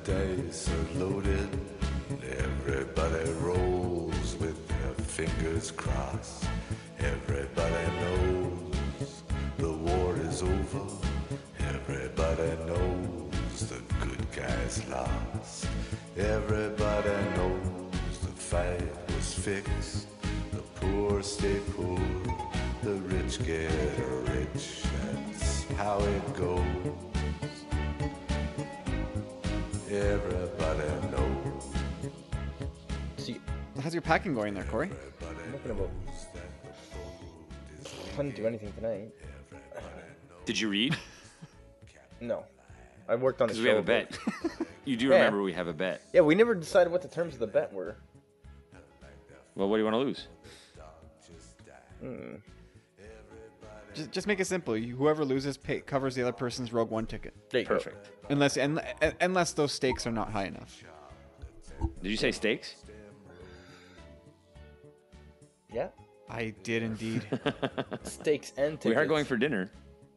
dice are loaded. Everybody rolls with their fingers crossed. Everybody knows the war is over. Everybody knows the good guys lost. Everybody knows the fight was fixed. The poor stay poor, the rich get rich. That's how it goes. Everybody knows. See, How's your packing going there, Corey? I'm looking about. I didn't do anything tonight. Did you read? No, I worked on the Because show. we have a bet. You do remember we have a bet. Yeah, we never decided what the terms of the bet were. Well, what do you want to lose? Just make it simple. Whoever loses covers the other person's Rogue One ticket. There you Perfect. Unless those stakes are not high enough. Did you say steaks? Go. Yeah, I did indeed. steaks and tickets. We are going for dinner.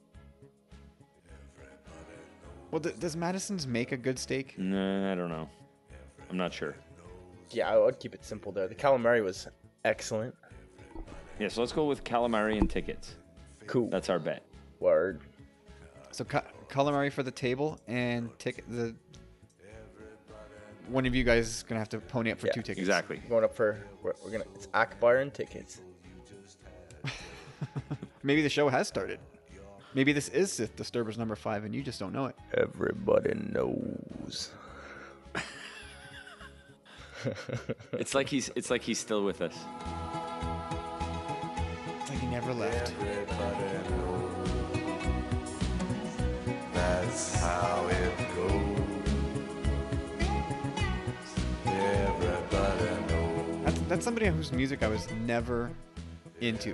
Well, does Madison's make a good steak? No, I don't know. I'm not sure. Yeah, I would keep it simple there. The calamari was excellent. Yeah, so let's go with calamari and tickets. Cool. That's our bet. Word. So calamari for the table and one of you guys is gonna have to pony up for 2 tickets. Exactly. Going up for we're gonna. It's Ackbar and tickets. Maybe the show has started. Maybe this is Sith Disturbers number 5 and you just don't know it. Everybody knows. It's like he's still with us. It's like he never left. Everybody knows. That's how it goes. Everybody knows. That's somebody whose music I was never into.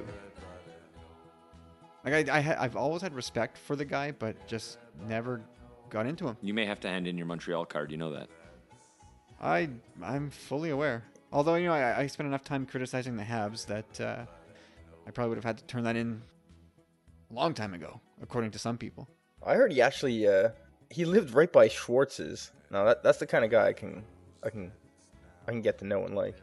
Like I've always had respect for the guy, but just never got into him. You may have to hand in your Montreal card. You know that. I'm fully aware. Although, I spent enough time criticizing the Habs that I probably would have had to turn that in a long time ago, according to some people. I heard he actually he lived right by Schwartz's. Now that's the kind of guy I can get to know and like.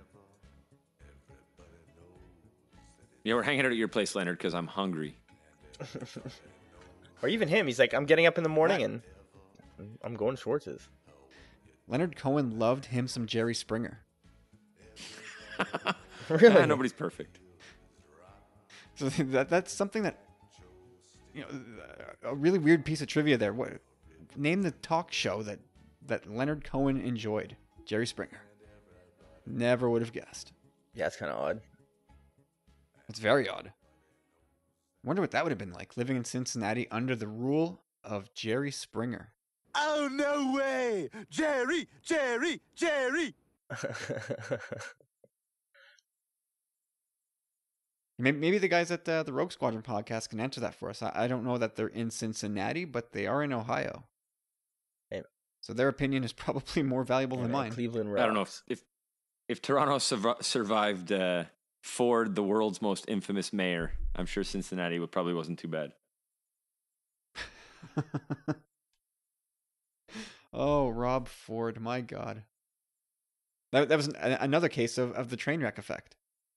Yeah, we're hanging out at your place, Leonard, because I'm hungry. Or even him. He's like, I'm getting up in the morning and I'm going to Schwartz's. Leonard Cohen loved him some Jerry Springer. Really? Nobody's perfect. So that's something that, a really weird piece of trivia there. Name the talk show that Leonard Cohen enjoyed. Jerry Springer. Never would have guessed. Yeah, it's kind of odd. It's very odd. I wonder what that would have been like, living in Cincinnati under the rule of Jerry Springer. Oh, no way! Jerry! Maybe the guys at the Rogue Squadron podcast can answer that for us. I don't know that they're in Cincinnati, but they are in Ohio. Hey. So their opinion is probably more valuable than mine. Cleveland Rocks. I don't know if Toronto survived Ford, the world's most infamous mayor. I'm sure Cincinnati probably wasn't too bad. Oh, Rob Ford, my God. That was another case of the train wreck effect.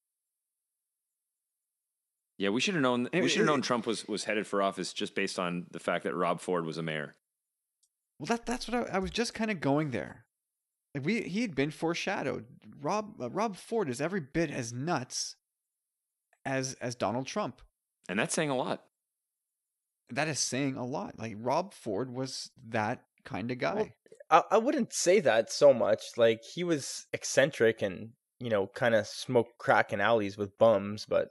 Yeah, we should have known. We should have known Trump was headed for office just based on the fact that Rob Ford was a mayor. Well, that's what I was just kind of going there. Like he had been foreshadowed. Rob Ford is every bit as nuts as Donald Trump. And that's saying a lot. That is saying a lot. Like Rob Ford was that kind of guy. Well, I wouldn't say that so much. Like he was eccentric and kind of smoked crack in alleys with bums, but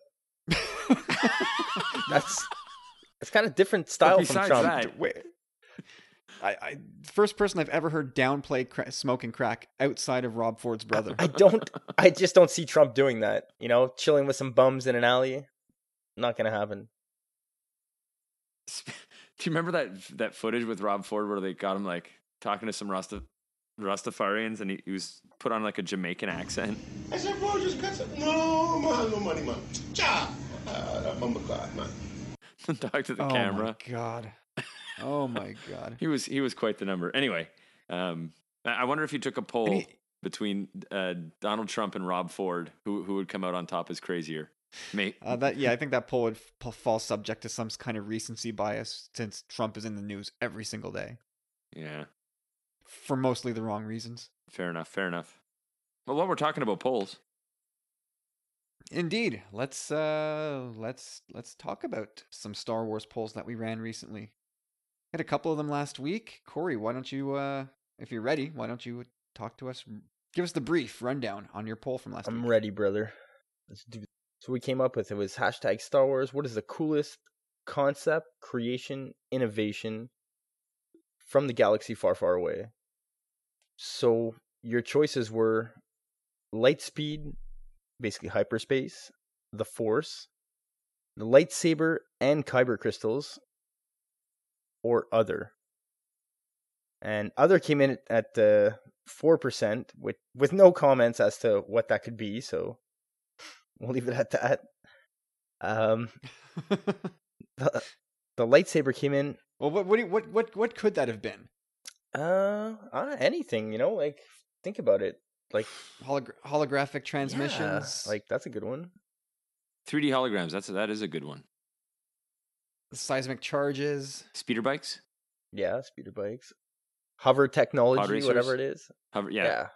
that's kind of different style from Trump. That, Wait, I first person I've ever heard downplay smoking crack outside of Rob Ford's brother. I just don't see Trump doing that. Chilling with some bums in an alley, not gonna happen. Do you remember that footage with Rob Ford where they got him like talking to some Rastafarians and he was put on like a Jamaican accent? I said, bro, just cut some. No, man, no money, man. Cha! That mama God, man. Talk to the camera. Oh my God. Oh my God. He was quite the number. Anyway, I wonder if you took a poll And he- between Donald Trump and Rob Ford, who would come out on top as crazier. I think that poll would fall subject to some kind of recency bias since Trump is in the news every single day Yeah, for mostly the wrong reasons. fair enough. Fair enough. Well, while we're talking about polls, Indeed, let's talk about some Star Wars polls that we ran recently. Had a couple of them last week. Corey, why don't you, if you're ready, why don't you talk to us? Give us the brief rundown on your poll from last week. I'm ready, brother. Let's do this. So we came up with it was hashtag Star Wars. What is the coolest concept, creation, innovation from the galaxy far, far away? So your choices were light speed, basically hyperspace, the Force, the lightsaber and kyber crystals, or other. And other came in at 4%, with no comments as to what that could be. So we'll leave it at that. The lightsaber came in. Well, what could that have been? Anything, like think about it. Like Holographic transmissions. Yeah, like that's a good one. 3D holograms. That is a good one. Seismic charges. Speeder bikes. Yeah, speeder bikes. Hover technology, whatever it is. Hover, yeah.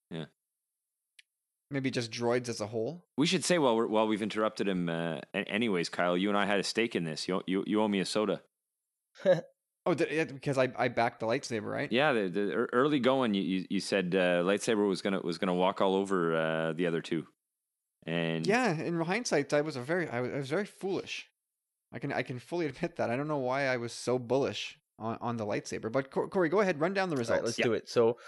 Maybe just droids as a whole. We should say while we've interrupted him. Anyways, Kyle, you and I had a stake in this. You owe me a soda. Oh, because I backed the lightsaber, right? Yeah, the early going, you said lightsaber was gonna walk all over the other two, and yeah, in hindsight, I was very foolish. I can fully admit that. I don't know why I was so bullish on the lightsaber. But Corey, go ahead, run down the results. All right, let's do it.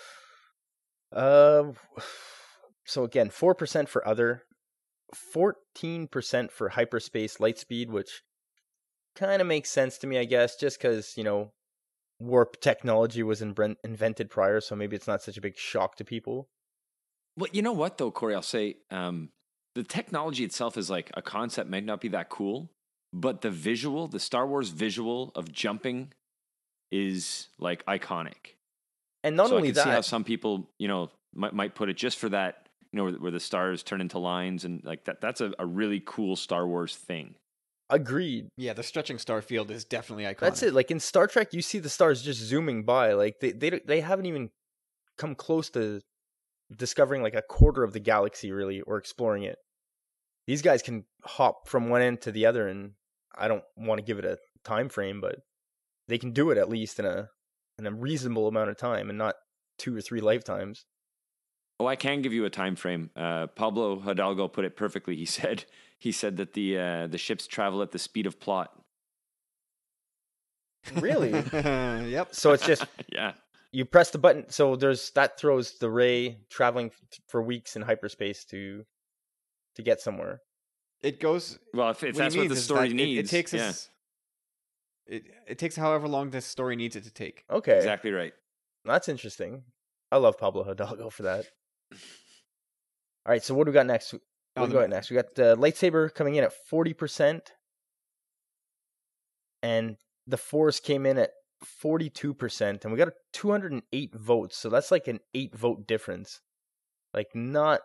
So again, 4% for other, 14% for hyperspace lightspeed, which kind of makes sense to me, I guess, just because, warp technology was invented prior, so maybe it's not such a big shock to people. Well, you know what, though, Corey, I'll say the technology itself is like a concept might not be that cool, but the Star Wars visual of jumping is like iconic. And not only I can that, see how some people, might put it just for that, where the stars turn into lines and like that. That's a really cool Star Wars thing. Agreed. Yeah, the stretching star field is definitely iconic. That's it. Like in Star Trek, you see the stars just zooming by. Like they haven't even come close to discovering like a quarter of the galaxy, really, or exploring it. These guys can hop from one end to the other, and I don't want to give it a time frame, but they can do it at least in a reasonable amount of time, and not 2 or 3 lifetimes. Oh, I can give you a time frame. Pablo Hidalgo put it perfectly. He said that the ships travel at the speed of plot. Really? Yep. So it's just yeah. You press the button. So that throws the ray traveling for weeks in hyperspace to get somewhere. It goes. Well, if that's what the story needs, it takes us. It takes however long this story needs it to take. Okay, exactly right. That's interesting. I love Pablo Hidalgo for that. All right, so what do we got next? We got the lightsaber coming in at 40%, and the Force came in at 42%, and we got 208 votes. So that's like an 8-vote difference. Like not,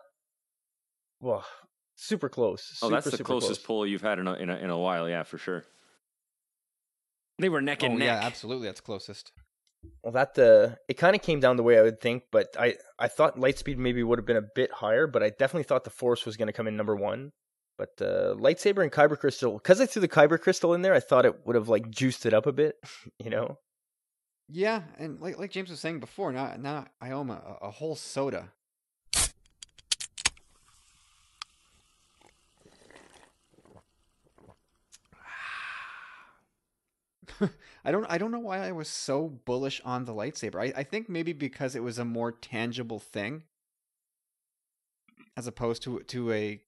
super close. That's the closest poll you've had in a while. Yeah, for sure. They were neck and neck. Yeah, absolutely, that's closest. Well, it kind of came down the way I would think, but I thought lightspeed maybe would have been a bit higher, but I definitely thought the Force was going to come in number 1. But lightsaber and kyber crystal, because I threw the kyber crystal in there, I thought it would have like juiced it up a bit, Yeah, and like James was saying before, now I owe him a whole soda. I don't know why I was so bullish on the lightsaber. I think maybe because it was a more tangible thing as opposed to a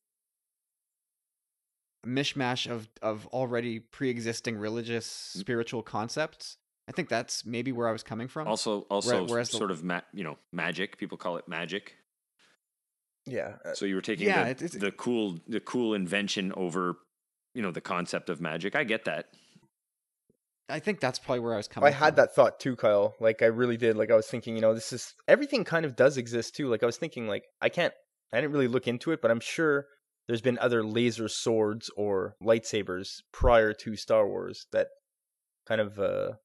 mishmash of already pre-existing religious spiritual concepts. I think that's maybe where I was coming from. Also whereas sort of magic. People call it magic. Yeah. So you were taking the cool invention over, the concept of magic. I get that. I think that's probably where I was coming I had from. that thought too, Kyle. Like I really did. Like I was thinking, this is everything kind of does exist too. Like I was thinking, like I didn't really look into it, but I'm sure there's been other laser swords or lightsabers prior to Star Wars that kind of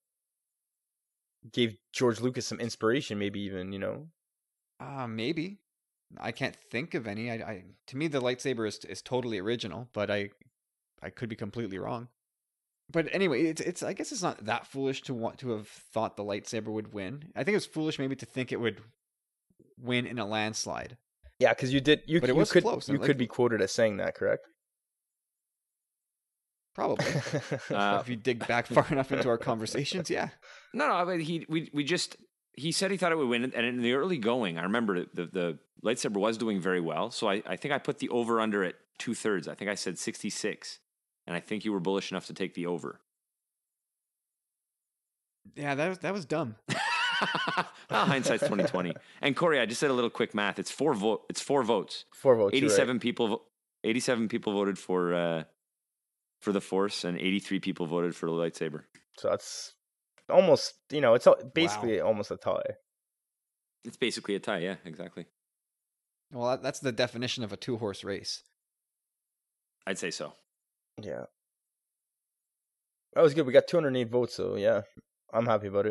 gave George Lucas some inspiration, maybe even. Maybe. I can't think of any. To me, the lightsaber is totally original, but I could be completely wrong. But anyway, it's I guess it's not that foolish to want to have thought the lightsaber would win. I think it's foolish maybe to think it would win in a landslide. Yeah, because you But it was close. You could be quoted as saying that, correct? Probably. Uh, If you dig back far enough into our conversations, yeah. No, I mean, he said he thought it would win, and in the early going, I remember the lightsaber was doing very well. So I think I put the over under at 2/3. I think I said 66, and I think you were bullish enough to take the over. Yeah, that was dumb. Hindsight's 2020. And Corey, I just did a little quick math. It's 4 votes. 4 votes. You're 87 right. people. 87 people voted for the Force, and 83 people voted for the lightsaber. So that's almost, it's basically almost a tie. It's basically a tie. Yeah, exactly. Well, that's the definition of a 2-horse race. I'd say so. Yeah. That was good. We got 208 votes, so yeah, I'm happy about it.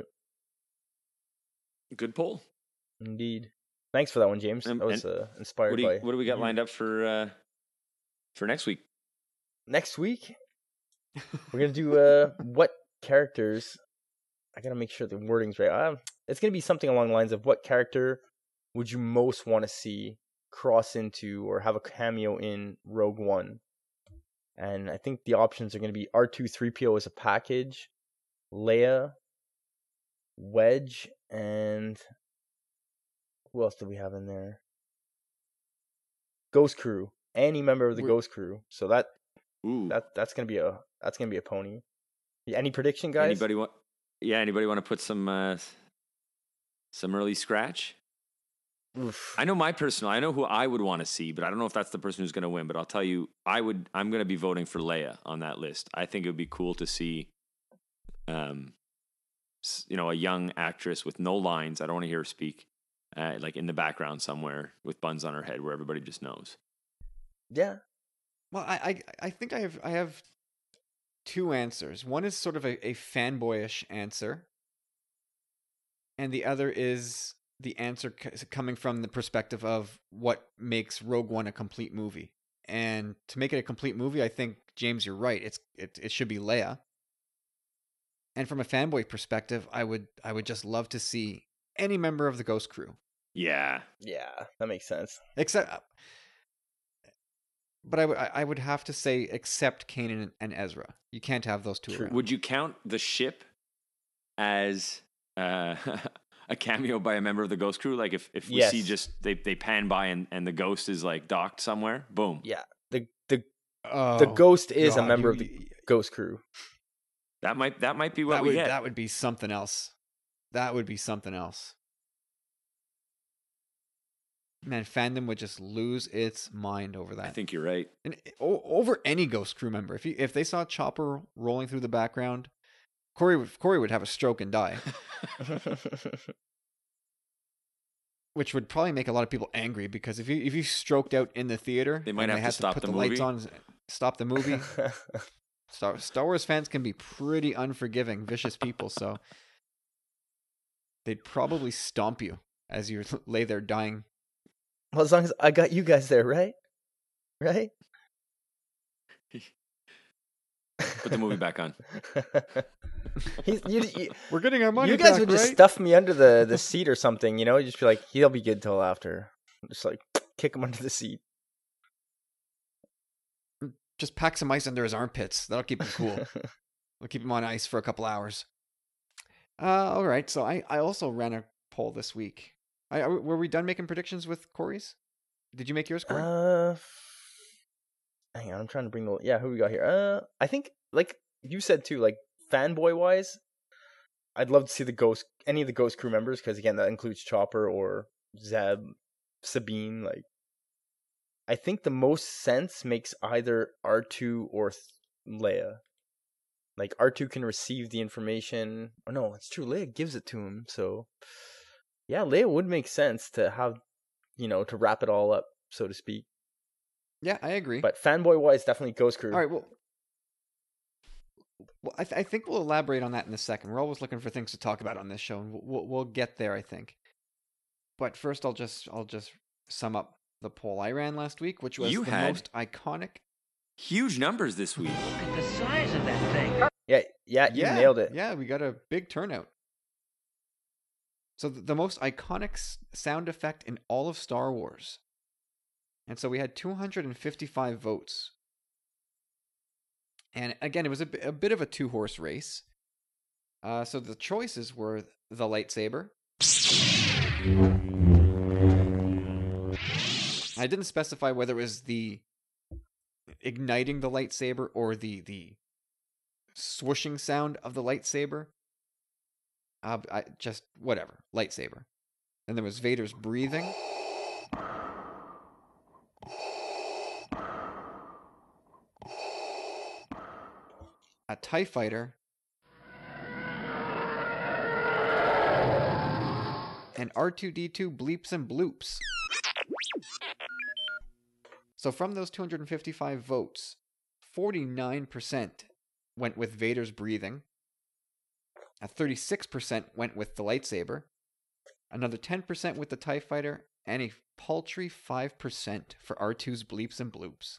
Good poll. Indeed. Thanks for that one, James. That was inspired by. What do we got lined up for next week? Next week, we're gonna do what characters. I gotta make sure the wording's right. It's gonna be something along the lines of what character would you most want to see cross into or have a cameo in Rogue One? And I think the options are gonna be R2-3PO as a package, Leia, Wedge, and who else do we have in there? Ghost Crew. Any member of the Ghost Crew. So that's gonna be a pony. Any prediction, guys? Anybody want to put some early scratch? Oof. I know who I would want to see, but I don't know if that's the person who's going to win. But I'll tell you, I'm going to be voting for Leia on that list. I think it would be cool to see, a young actress with no lines. I don't want to hear her speak, like in the background somewhere with buns on her head, where everybody just knows. Yeah. Well, I think I have two answers. One is sort of a fanboyish answer, and the other is the answer coming from the perspective of what makes Rogue One a complete movie. And to make it a complete movie, I think, James, you're right. It should be Leia. And from a fanboy perspective, I would just love to see any member of the Ghost Crew. Yeah, that makes sense. But I would have to say except Kanan and Ezra. You can't have those two around. Would you count the ship as a cameo by a member of the Ghost Crew? Like if we see just they pan by and the ghost is like docked somewhere, boom. Yeah, the ghost is a member of the Ghost Crew. That might be what we get. That would be something else. That would be something else. Man, fandom would just lose its mind over that. I think you're right. And over any Ghost Crew member. If they saw Chopper rolling through the background, Corey would have a stroke and die. Which would probably make a lot of people angry, because if you stroked out in the theater, they might have to stop put the lights movie. On, stop the movie. Star Wars fans can be pretty unforgiving, vicious people, so they'd probably stomp you as you lay there dying. Well, as long as I got you guys there, right? Right? Put the movie back on. We're getting our money. You guys back, would right? just stuff me under the seat or something, You just be like, he'll be good till after. Just like kick him under the seat. Just pack some ice under his armpits. That'll keep him cool. We'll keep him on ice for a couple hours. All right. So I also ran a poll this week. Were we done making predictions with Corey's? Did you make yours, Corey? Hang on, I'm trying to bring who we got here? I think, like you said too, like fanboy wise, I'd love to see any of the Ghost Crew members, because again, that includes Chopper or Zeb, Sabine. Like, I think the most sense makes either R2 or Leia. Like R2 can receive the information. Oh no, it's true. Leia gives it to him. So yeah, Leia would make sense to have, to wrap it all up, so to speak. Yeah, I agree. But fanboy wise, definitely Ghost Crew. All right, well, I think we'll elaborate on that in a second. We're always looking for things to talk about on this show, and we'll get there, I think. But first, I'll just sum up the poll I ran last week, which was You the had- most iconic. Huge numbers this week. Look at the size of that thing. Yeah, you nailed it. Yeah, we got a big turnout. So the most iconic sound effect in all of Star Wars. And so we had 255 votes. And again, it was a bit of a two-horse race. So the choices were the lightsaber. I didn't specify whether it was the igniting the lightsaber or the swooshing sound of the lightsaber. I just whatever, lightsaber. Then there was Vader's breathing. A TIE fighter. And R2-D2 bleeps and bloops. So from those 255 votes, 49% went with Vader's breathing. 36% went with the lightsaber. Another 10% with the TIE fighter. And a paltry 5% for R2's bleeps and bloops.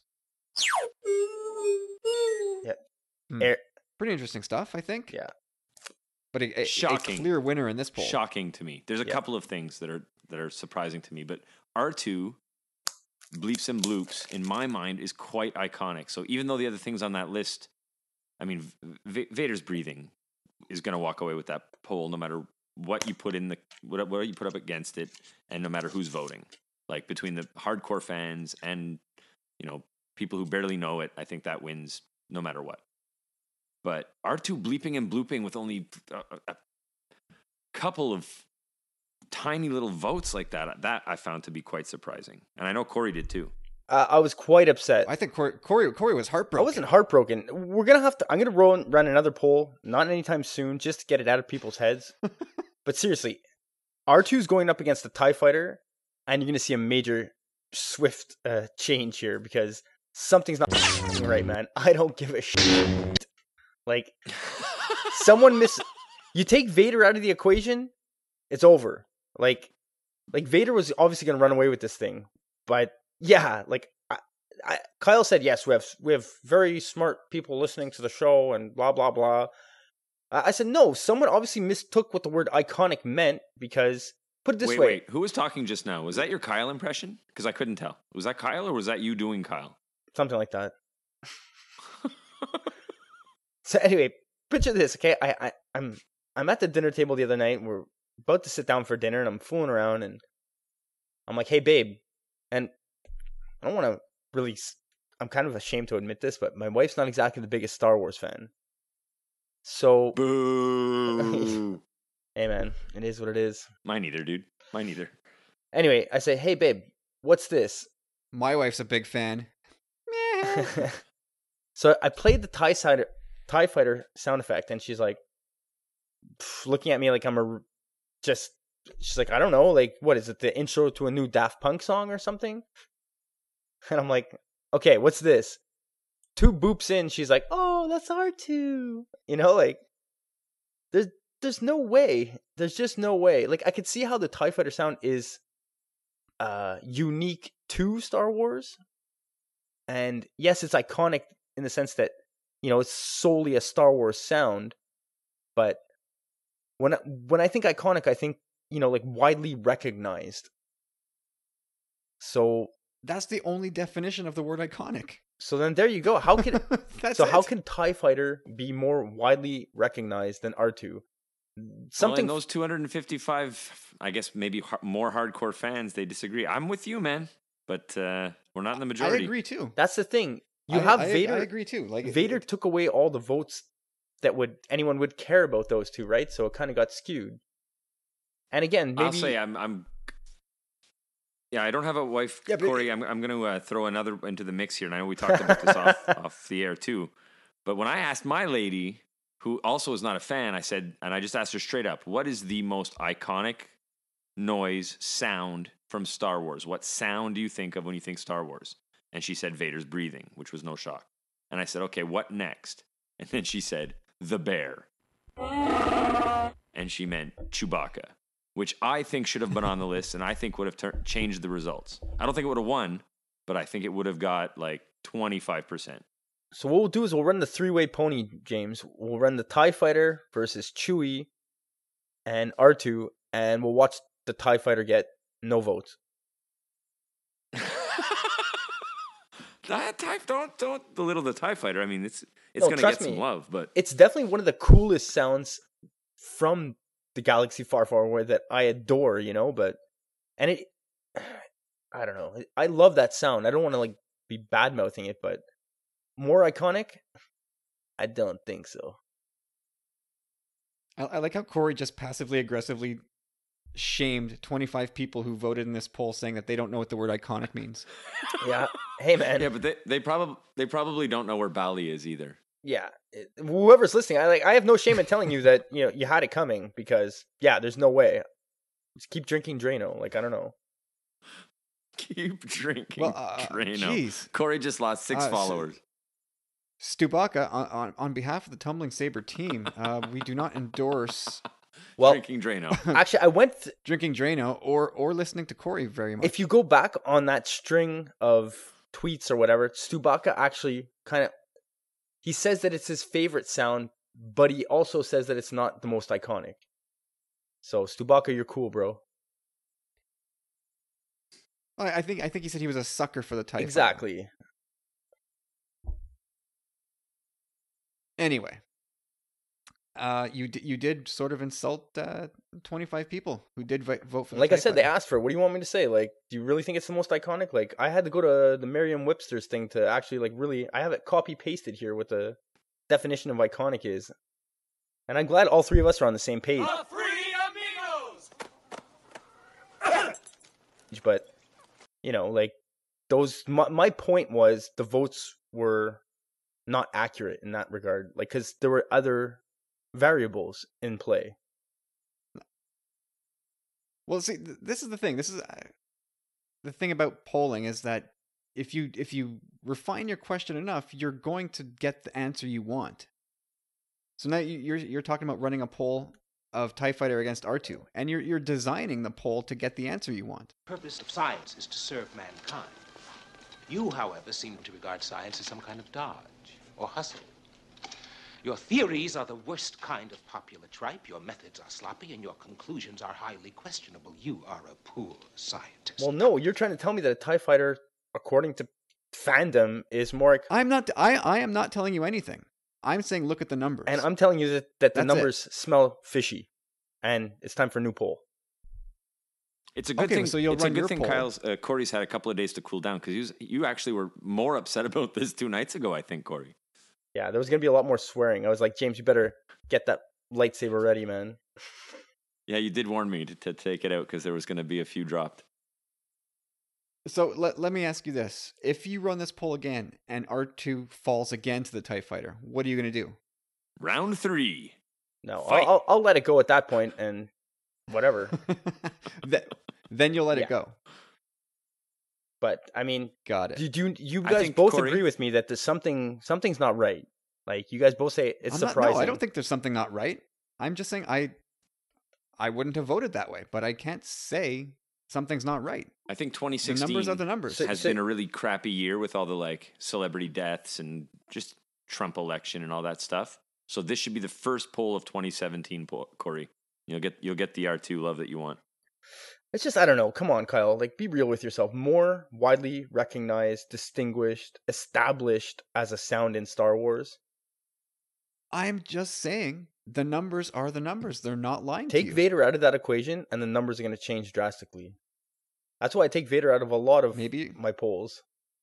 Yeah. Pretty interesting stuff, I think. Yeah. But a Shocking. clear winner in this poll. Shocking to me. There's a couple of things that are surprising to me, but R2 bleeps and bloops in my mind is quite iconic. So even though the other things on that list, I mean, Vader's breathing is going to walk away with that poll no matter what you put in what you put up against it, and no matter who's voting. Like between the hardcore fans and people who barely know it, I think that wins no matter what. But R2 bleeping and blooping with only a couple of tiny little votes like that I found to be quite surprising. And I know Corey did too. I was quite upset. I think Corey was heartbroken. I wasn't heartbroken. I'm gonna run another poll, not anytime soon, just to get it out of people's heads. But seriously, R2's going up against the TIE fighter, and you're gonna see a major swift change here because something's not right, man. I don't give a shit. Like, you take Vader out of the equation, it's over. Like Vader was obviously going to run away with this thing, but yeah, like Kyle said, yes, we have very smart people listening to the show and blah blah blah. I said no. Someone obviously mistook what the word iconic meant because put it this way. Wait, who was talking just now? Was that your Kyle impression? Because I couldn't tell. Was that Kyle or was that you doing Kyle? Something like that. So anyway, picture this, okay? I'm at the dinner table the other night. We're about to sit down for dinner, and I'm fooling around, and I'm like, "Hey, babe," and I don't want to really. I'm kind of ashamed to admit this, but my wife's not exactly the biggest Star Wars fan. So, Boo. hey man, it is what it is. Mine either, dude. Mine either. Anyway, I say, "Hey, babe, what's this?" My wife's a big fan. So I played the TIE fighter sound effect, and she's like looking at me like she's like, I don't know, like, what is it, the intro to a new Daft Punk song or something? And I'm like, okay, what's this? 2 boops in, she's like, oh, that's R2. Like, there's no way. There's just no way. Like, I could see how the TIE fighter sound is unique to Star Wars. And yes, it's iconic in the sense that, it's solely a Star Wars sound. But when I think iconic, I think, like widely recognized. So That's the only definition of the word iconic. So then there you go. How can How can TIE Fighter be more widely recognized than R2? Well, in those 255, I guess maybe more hardcore fans, they disagree. I'm with you, man, but we're not in the majority. I agree too. That's the thing. You have Vader. I agree too. Like Vader took away all the votes that anyone would care about those two, right? So it kind of got skewed. And again, maybe I'll say I'm. Yeah, I don't have a wife, Yeah, but- Corey. I'm going to throw another into the mix here, and I know we talked about this off the air too. But when I asked my lady who also is not a fan, I said, and I just asked her straight up, what is the most iconic noise, sound from Star Wars? What sound do you think of when you think Star Wars? And she said Vader's breathing, which was no shock. And I said, okay, what next? And then she said, the bear. And she meant Chewbacca, which I think should have been on the list and I think would have changed the results. I don't think it would have won, but I think it would have got like 25%. So what we'll do is we'll run the three-way pony, James. We'll run the TIE Fighter versus Chewie and R2, and we'll watch the TIE Fighter get no votes. Don't belittle the TIE Fighter. I mean, it's No, going to trust get some me. love, but It's definitely one of the coolest sounds from the galaxy far, far away that I adore, you know, and it, I don't know. I love that sound. I don't want to like be bad-mouthing it, but more iconic? I don't think so. I like how Corey just passively aggressively shamed 25 people who voted in this poll, saying that they don't know what the word iconic means. Yeah. Hey, man. yeah, but they probably don't know where Bali is either. Yeah. Whoever's listening, I have no shame in telling you that, you know, you had it coming because, yeah, there's no way. Just keep drinking Drano. Like, I don't know. Keep drinking Drano. Jeez. Corey just lost 6 followers. Stubaka, on behalf of the Tumbling Saber team, we do not endorse Drinking Drano. Actually, I went drinking Drano or listening to Corey very much. If you go back on that string of tweets or whatever, Stubaka actually he says that it's his favorite sound, but he also says that it's not the most iconic. So Stubaka, you're cool, bro. I think he said he was a sucker for the TIE Fighter. Exactly. Anyway, you did sort of insult 25 people who did vote for the Like TIE I said, they Fighter. asked for it. What do you want me to say? Like, do you really think it's the most iconic? Like, I had to go to the Merriam-Webster's thing to actually, like, really... I have it copy-pasted here what the definition of iconic is. And I'm glad all three of us are on the same page. But, you know, like, my point was the votes were not accurate in that regard. Like, because there were other variables in play. Well, see, this is the thing. This is the thing about polling is that if you refine your question enough, you're going to get the answer you want. So now you're talking about running a poll of TIE Fighter against R2, and you're designing the poll to get the answer you want. The purpose of science is to serve mankind. You, however, seem to regard science as some kind of dodge or hustle. Your theories are the worst kind of popular tripe, your methods are sloppy, and your conclusions are highly questionable. You are a poor scientist. Well, no, you're trying to tell me that a TIE Fighter, according to fandom, is more... I am not telling you anything. I'm saying look at the numbers. And I'm telling you that the That's numbers smell fishy. And it's time for a new poll. It's a good Okay, thing. so you'll it's a run good your thing. poll. Corey's had a couple of days to cool down because you actually were more upset about this 2 nights ago. I think, Corey. Yeah, there was going to be a lot more swearing. I was like, James, you better get that lightsaber ready, man. Yeah, you did warn me to take it out because there was going to be a few dropped. So let me ask you this. If you run this poll again and R2 falls again to the TIE Fighter, what are you going to do? Round 3. No, Fight. I'll let it go at that point and whatever. Then you'll let Yeah. it go. But, I mean, Got it. you I guys think, both Corey- agree with me that there's something's not right. Like, you guys both say it's I'm not- surprising. No, I don't think there's something not right. I'm just saying I wouldn't have voted that way, but I can't say something's not right. I think The 2016 numbers are the numbers. has been a really crappy year with all the like celebrity deaths and just Trump election and all that stuff. So this should be the first poll of 2017, Corey. You'll get the R2 love that you want. It's just, I don't know. Come on, Kyle. Like, be real with yourself. More widely recognized, distinguished, established as a sound in Star Wars. I'm just saying the numbers are the numbers. They're not lying to Take you. Vader out of that equation, and the numbers are going to change drastically. That's why I take Vader out of a lot of Maybe- my polls.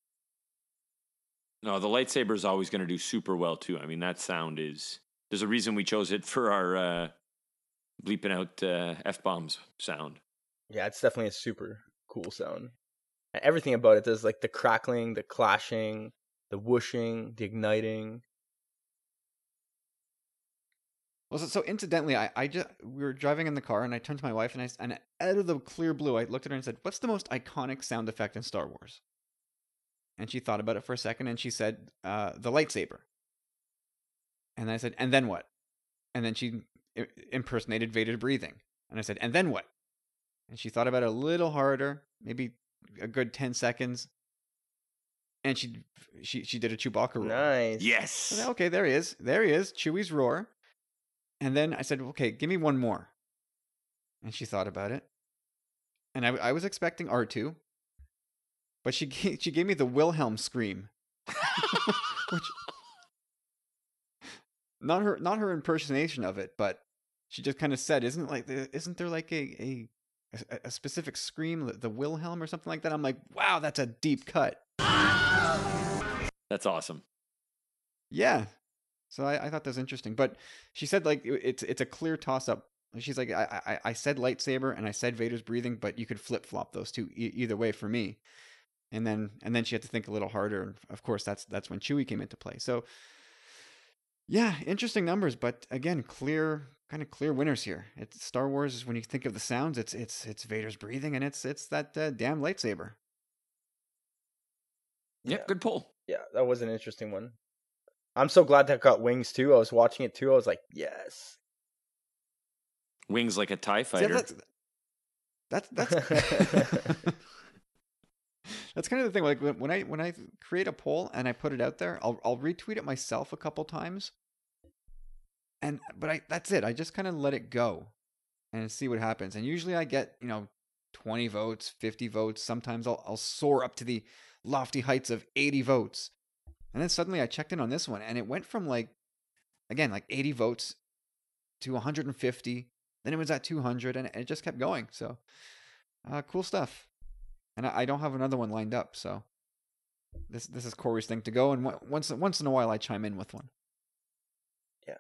No, the lightsaber is always going to do super well too. I mean, that sound is. There's a reason we chose it for our bleeping out F-bombs sound. Yeah, it's definitely a super cool sound. And everything about it, there's like the crackling, the clashing, the whooshing, the igniting. Well, so incidentally, I just we were driving in the car, and I turned to my wife, and out of the clear blue, I looked at her and said, "What's the most iconic sound effect in Star Wars?" And she thought about it for a second, and she said, "The lightsaber." And I said, "And then what?" And then she impersonated Vader breathing, and I said, "And then what?" And she thought about it a little harder, maybe a good 10 seconds, and she did a Chewbacca roar. Nice. Yes. So, okay, there he is, Chewie's roar. And then I said, "Okay, give me one more." And she thought about it. And I was expecting R2, but she gave me the Wilhelm scream, which not her impersonation of it, but she just kind of said, "Isn't there like a specific scream, the Wilhelm or something like that?" I'm like, "Wow, that's a deep cut." That's awesome. Yeah. So I thought that was interesting, but she said like it's a clear toss up. She's like, I said lightsaber and I said Vader's breathing, but you could flip flop those two either way for me. And then she had to think a little harder, and of course that's when Chewie came into play. So yeah, interesting numbers, but again, clear winners here. It's Star Wars is when you think of the sounds, it's Vader's breathing, and it's that damn lightsaber. Yep, good pull. Yeah, that was an interesting one. I'm so glad that got wings too. I was watching it too. I was like, yes. Wings like a TIE See, fighter. that's that's kind of the thing. Like when I create a poll and I put it out there, I'll retweet it myself a couple times, but that's it. I just kind of let it go and see what happens. And usually I get 20 votes, 50 votes. Sometimes I'll soar up to the lofty heights of 80 votes, and then suddenly I checked in on this one, and it went from like 80 votes to 150. Then it was at 200, and it just kept going. So cool stuff. And I don't have another one lined up, so this is Corey's thing to go. And once in a while, I chime in with one. Yeah.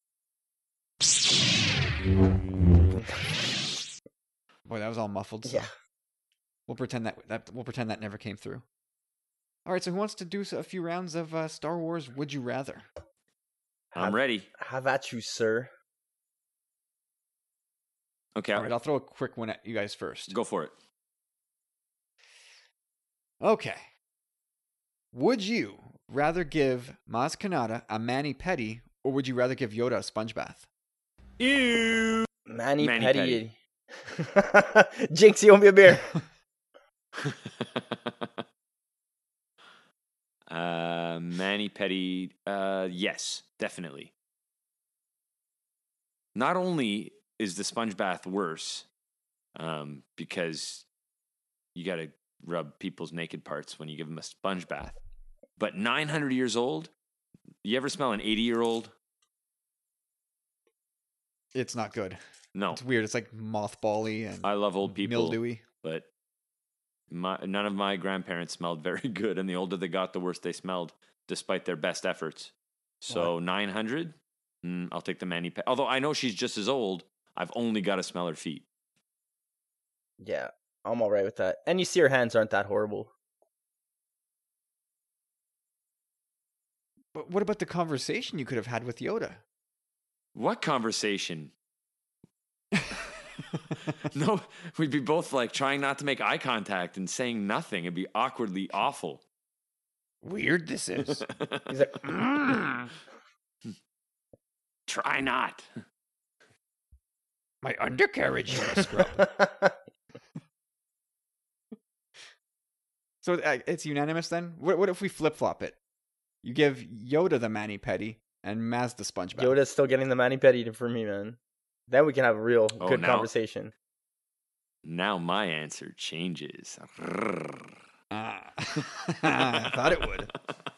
Boy, that was all muffled. So Yeah. we'll pretend that never came through. All right. So who wants to do a few rounds of Star Wars Would You Rather? I'm ready. Have at you, sir. Okay. All right. I'll throw a quick one at you guys first. Go for it. Okay. Would you rather give Maz Kanata a mani-pedi, or would you rather give Yoda a sponge bath? Ew. Mani-pedi. Jinx, you owe me a beer. Mani-pedi. Yes, definitely. Not only is the sponge bath worse, because you got to rub people's naked parts when you give them a sponge bath, but 900 years old. You ever smell an 80-year-old? It's not good. No. It's weird. It's like mothbally and I love old people, mildewy. but none of my grandparents smelled very good, and the older they got, the worse they smelled, despite their best efforts. So 900, I'll take the mani-pedi. Although I know she's just as old, I've only got to smell her feet. Yeah, I'm all right with that. And you see her hands aren't that horrible. But what about the conversation you could have had with Yoda? What conversation? No, we'd be both like trying not to make eye contact and saying nothing. It'd be awkwardly awful. Weird this is. He's like, Try not. My undercarriage you must scrub. So it's unanimous then? What if we flip-flop it? You give Yoda the mani-pedi and Maz the sponge bath. Yoda's still getting the mani-pedi for me, man. Then we can have a real good conversation. Now my answer changes. I thought it would.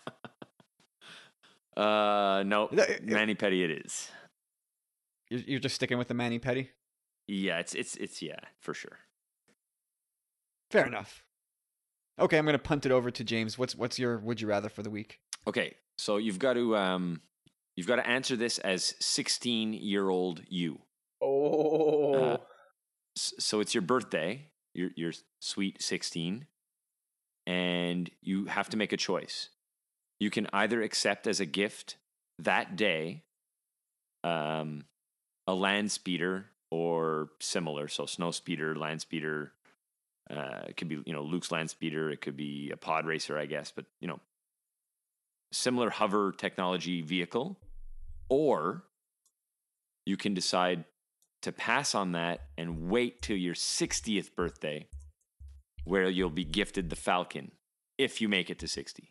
No, mani-pedi it is. You're just sticking with the mani-pedi? Yeah, it's yeah, for sure. Fair enough. Okay, I'm gonna punt it over to James. What's your would you rather for the week? Okay, so you've got to answer this as 16-year-old you. Oh. So it's your birthday. You're sweet 16, and you have to make a choice. You can either accept as a gift that day, a land speeder or similar. So snow speeder, land speeder. It could be, Luke's land speeder. It could be a pod racer, I guess. But, similar hover technology vehicle. Or you can decide to pass on that and wait till your 60th birthday, where you'll be gifted the Falcon if you make it to 60.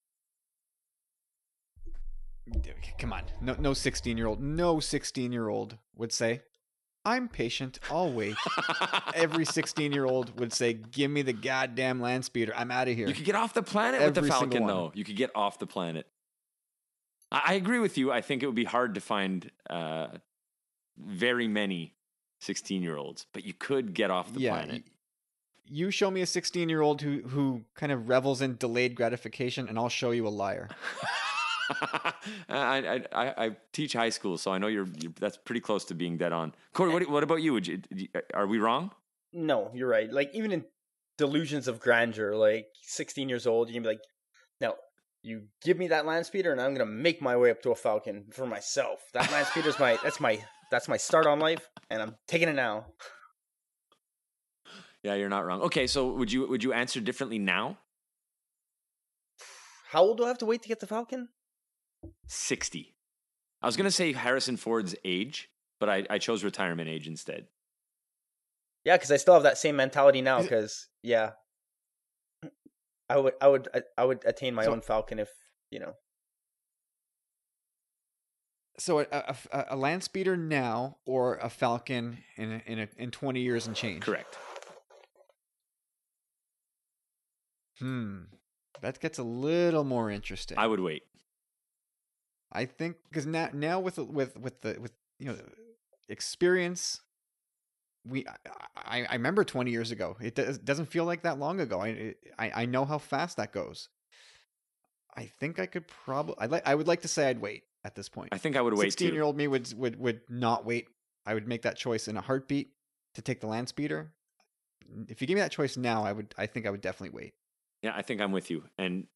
Come on. No 16-year-old would say, I'm patient, I'll wait. Every 16-year-old would say, give me the goddamn land speeder. I'm out of here. You could get off the planet with the Every single Falcon, one. though. You could get off the planet. I agree with you. I think it would be hard to find very many 16-year-olds, but you could get off the planet. You show me a 16-year-old who kind of revels in delayed gratification, and I'll show you a liar. I teach high school, so I know you're that's pretty close to being dead on. Corey, what about you? Are we wrong? No, you're right. Like, even in delusions of grandeur, like 16 years old, you can be like, no, you give me that land speeder, and I'm gonna make my way up to a Falcon for myself. That land speeder's that's my start on life, and I'm taking it now. Yeah, you're not wrong. Okay, so would you answer differently now? How old do I have to wait to get the Falcon? 60. I was gonna say Harrison Ford's age, but I chose retirement age instead. Yeah, because I still have that same mentality now. Because I would attain my own Falcon if So a land speeder now, or a Falcon in 20 years and change. Correct. That gets a little more interesting. I would wait. I think because now with experience, I remember 20 years ago. It doesn't feel like that long ago. I know how fast that goes. I think I could probably. I would like to say I'd wait at this point. I think I would wait. 16-year-old me would not wait. I would make that choice in a heartbeat to take the land speeder. If you give me that choice now, I think I would definitely wait. Yeah, I think I'm with you. And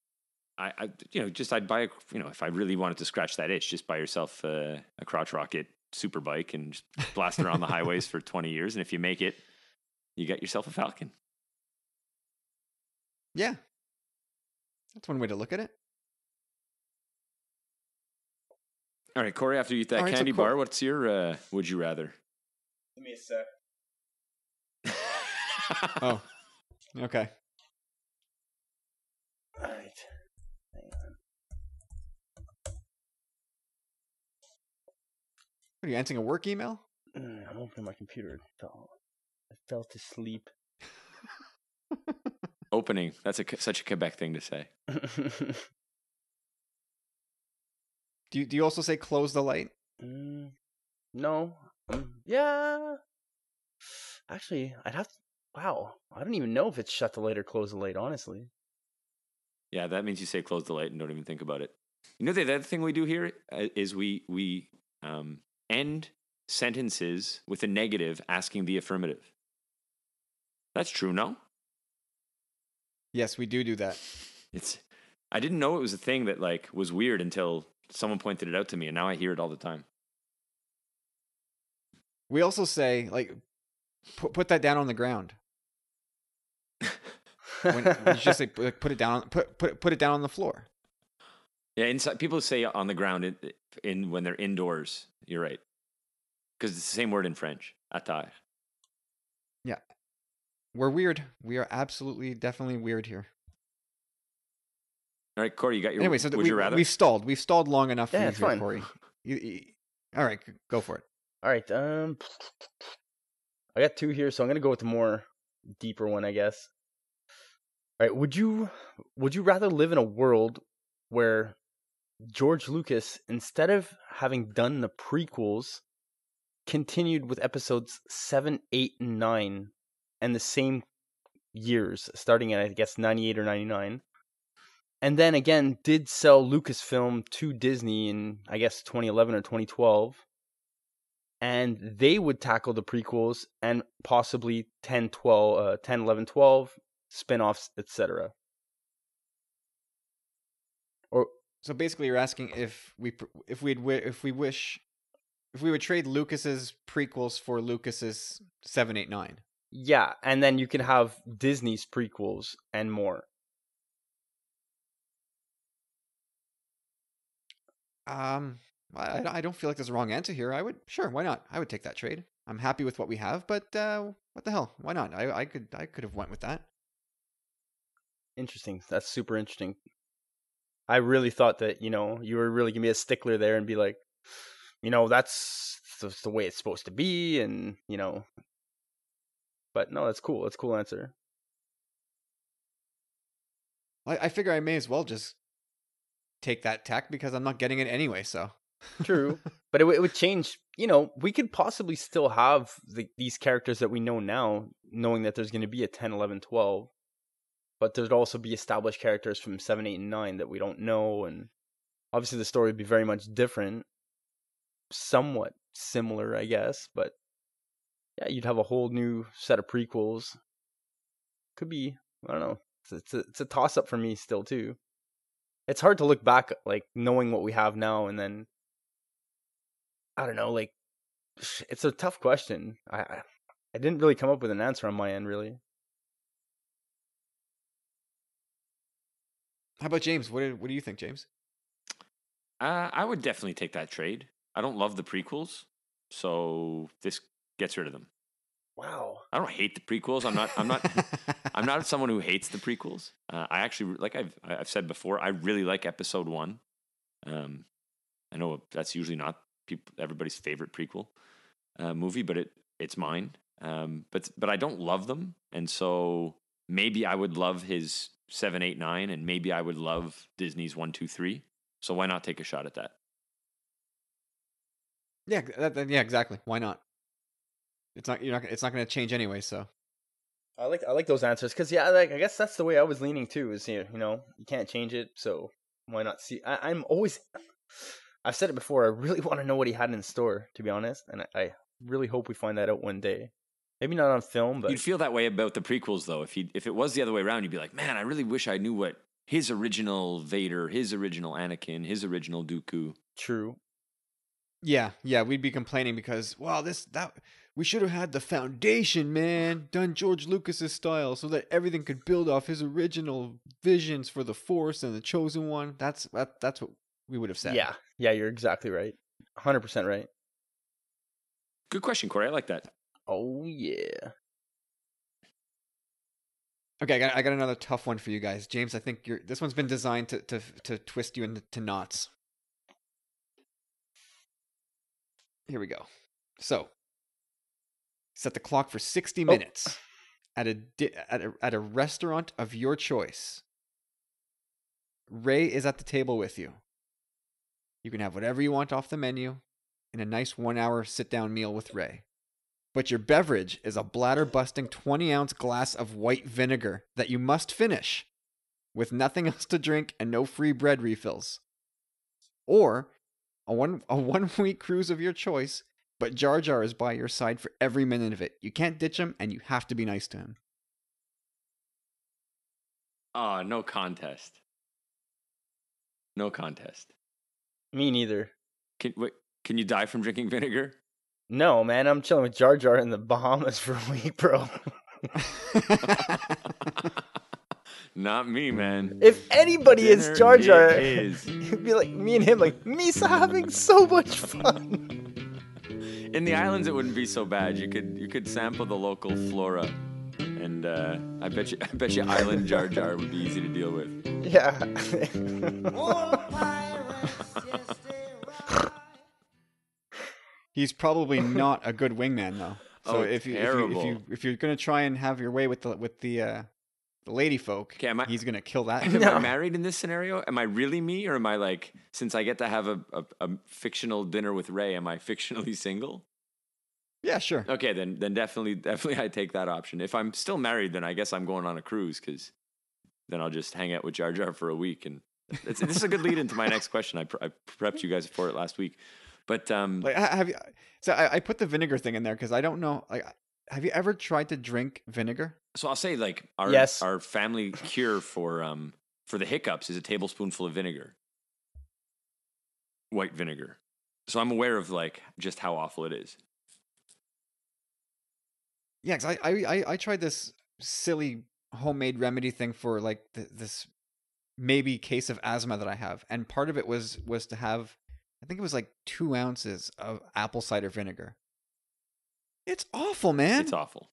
I'd buy if I really wanted to scratch that itch, just buy yourself a crotch rocket super bike and just blast around the highways for 20 years. And if you make it, you get yourself a Falcon. Yeah. That's one way to look at it. All right, Corey, after you eat that candy bar, what's your would you rather? Give me a sec. Oh, okay. All right. Hang on. Are you answering a work email? I'm opening my computer. I fell to sleep. Opening. That's such a Quebec thing to say. Do you also say close the light? No. Yeah. Actually, I'd have to. Wow. I don't even know if it's shut the light or close the light, honestly. Yeah, that means you say close the light and don't even think about it. The other thing we do here is we end sentences with a negative asking the affirmative. That's true, no? Yes, we do that. I didn't know it was a thing that was weird until someone pointed it out to me, and now I hear it all the time. We also say put that down on the ground. when you just say put it down, put it down on the floor. Yeah, inside people say on the ground in when they're indoors. You're right, because it's the same word in French. À terre. Yeah, we're weird. We are absolutely, definitely weird here. All right, Corey, you got your. Anyway, so would you rather? We've stalled long enough for you it's here, fine. Corey. All right, go for it. All right. I got two here, so I'm gonna go with the more deeper one, I guess. All right. Would you rather live in a world where George Lucas, instead of having done the prequels, continued with episodes 7, 8, and 9, and the same years, starting at I guess 98 or 99, and then again did sell Lucasfilm to Disney in I guess 2011 or 2012? And they would tackle the prequels and possibly 10, 11, 12, spin-offs, etc. Or So basically, you're asking if we wish if we would trade Lucas's prequels for Lucas's 7, 8, 9. Yeah, and then you can have Disney's prequels and more. I don't feel like there's a wrong answer here. Sure, why not? I would take that trade. I'm happy with what we have, but what the hell? Why not? I could have went with that. Interesting. That's super interesting. I really thought that, you were really gonna be a stickler there and be like, that's the way it's supposed to be, and but no, that's cool. That's a cool answer. I figure I may as well just take that tack because I'm not getting it anyway, so. True. But it would change, we could possibly still have these characters that we know now, knowing that there's going to be a 10, 11, 12. But there'd also be established characters from 7, 8, and 9 that we don't know. And obviously the story would be very much different. Somewhat similar, I guess. But yeah, you'd have a whole new set of prequels. Could be, I don't know. It's a toss-up for me still, too. It's hard to look back, like, knowing what we have now, and then I don't know, like, it's a tough question. I didn't really come up with an answer on my end, really. How about James? What do you think, James? I would definitely take that trade. I don't love the prequels, so this gets rid of them. Wow. I don't hate the prequels. I'm not someone who hates the prequels. I actually, like I've said before, I really like Episode 1. I know that's usually not everybody's favorite prequel movie, but it's mine. But I don't love them, and so maybe I would love his 7, 8, 9, and maybe I would love Disney's 1, 2, 3. So why not take a shot at that? Yeah, yeah, exactly. Why not? It's not going to change anyway. So I like those answers because I guess that's the way I was leaning too. Is you can't change it, so why not see? I'm always. I've said it before. I really want to know what he had in store, to be honest, and I really hope we find that out one day. Maybe not on film, but you'd feel that way about the prequels, though. If it was the other way around, you'd be like, man, I really wish I knew what his original Vader, his original Anakin, his original Dooku. True. Yeah, we'd be complaining because we should have had the foundation, man, done George Lucas's style, so that everything could build off his original visions for the Force and the Chosen One. That's what we would have said. Yeah, you're exactly right. 100% right. Good question, Corey. I like that. Oh yeah. Okay, I got another tough one for you guys, James. I think this one's been designed to twist you into knots. Here we go. So, set the clock for 60 minutes at a restaurant of your choice. Rey is at the table with you. You can have whatever you want off the menu in a nice 1-hour sit-down meal with Rey. But your beverage is a bladder-busting 20-ounce glass of white vinegar that you must finish with nothing else to drink and no free bread refills. Or a one-week cruise of your choice, but Jar Jar is by your side for every minute of it. You can't ditch him, and you have to be nice to him. Oh, no contest. No contest. Me neither. Can you die from drinking vinegar? No, man. I'm chilling with Jar Jar in the Bahamas for a week, bro. Not me, man. If anybody is Dinner Jar Jar, is. it'd be like me and him, like Misa having so much fun. In the islands, it wouldn't be so bad. You could sample the local flora, and I bet you Island Jar Jar would be easy to deal with. Yeah. He's probably not a good wingman, though. So if you're gonna try and have your way with the lady folk, okay, he's gonna kill that. Am I married in this scenario? Am I really me, or am I like, since I get to have a fictional dinner with Rey, am I fictionally single? Yeah, sure. Okay, then definitely I take that option. If I'm still married, then I guess I'm going on a cruise, because then I'll just hang out with Jar Jar for a week. And this is a good lead into my next question. I prepped you guys for it last week. But like, have you? So I put the vinegar thing in there because I don't know. Like, have you ever tried to drink vinegar? So I'll say, like, our family cure for the hiccups is a tablespoonful of vinegar, white vinegar. So I'm aware of like just how awful it is. Yeah, 'cause I tried this silly homemade remedy thing for like this maybe case of asthma that I have, and part of it was to have, I think it was like 2 ounces of apple cider vinegar. It's awful, man. It's awful.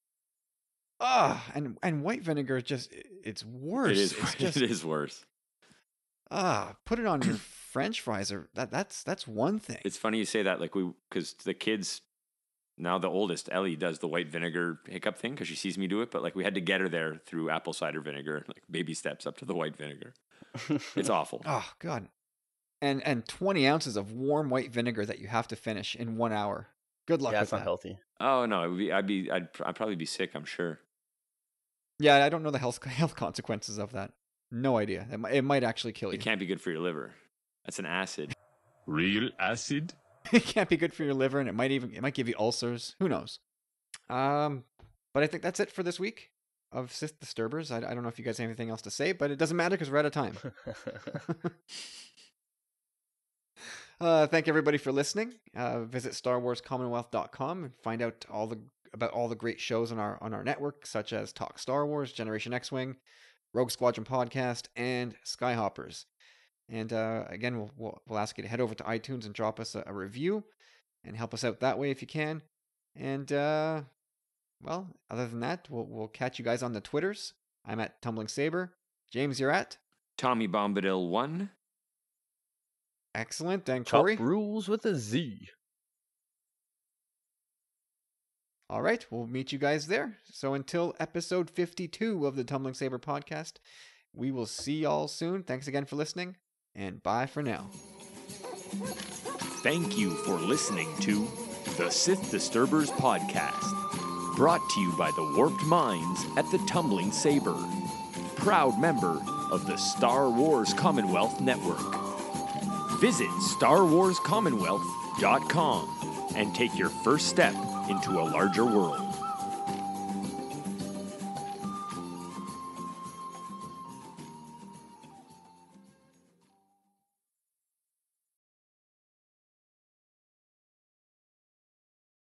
And white vinegar is just, it's worse. It is. It's just, It is worse. put it on your French fries, or that's one thing. It's funny you say that, like because the kids now, the oldest Ellie does the white vinegar hiccup thing because she sees me do it, but like we had to get her there through apple cider vinegar, like baby steps up to the white vinegar. It's awful. Oh God. And 20 ounces of warm white vinegar that you have to finish in 1 hour. Good luck Yeah, with it's not that. healthy. Oh no, I'd probably be sick, I'm sure. Yeah, I don't know the health consequences of that. No idea. It might actually kill you. It can't be good for your liver. That's an acid. Real acid? It can't be good for your liver, and it might give you ulcers. Who knows? But I think that's it for this week of Sith Disturbers. I don't know if you guys have anything else to say, but it doesn't matter because we're out of time. Thank everybody for listening. Visit StarWarsCommonwealth.com and find out about all the great shows on our network, such as Talk Star Wars, Generation X-Wing, Rogue Squadron Podcast, and Skyhoppers. And again, we'll ask you to head over to iTunes and drop us a review and help us out that way if you can. And well, other than that, we'll catch you guys on the Twitters. I'm at Tumbling Saber. James, you're at Tommy Bombadil 1. Excellent. And Chop Corey. rules with a Z. All right, we'll meet you guys there. So until episode 52 of the Tumbling Saber podcast, we will see y'all soon. Thanks again for listening, and bye for now. Thank you for listening to the Sith Disturbers podcast, brought to you by the warped minds at the Tumbling Saber, proud member of the Star Wars Commonwealth Network. Visit StarWarsCommonwealth.com and take your first step into a larger world.